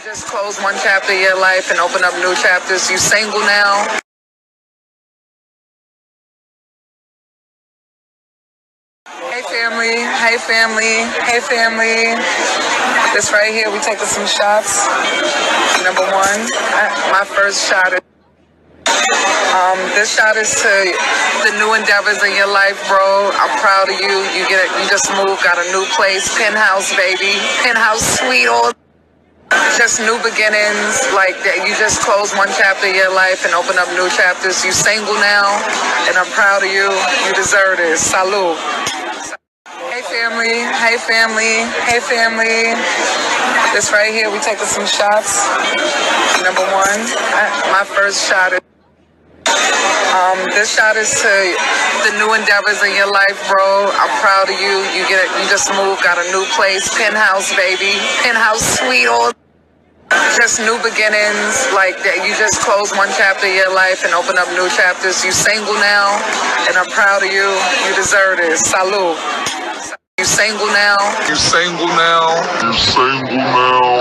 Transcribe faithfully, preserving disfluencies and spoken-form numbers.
Just close one chapter of your life and open up new chapters. You single now? Hey family, hey family, hey family. This right here, we taking some shots. Number one, my first shot is, um, this shot is to the new endeavors in your life, bro. I'm proud of you. You get it, you just moved, got a new place, penthouse, baby. Penthouse suite, all just new beginnings, like that. You just close one chapter of your life and open up new chapters. You single now, and I'm proud of you. You deserve this. Salud. Hey family, hey family, hey family. This right here, we taking some shots. Number one, my first shot is, um, this shot is to the new endeavors in your life, bro. I'm proud of you. You get it, you just moved, got a new place, penthouse, baby. Penthouse suite, all just new beginnings, like that. You just close one chapter of your life and open up new chapters. You single now, and I'm proud of you. You deserve this. Salud. You single now? You single now? You single now?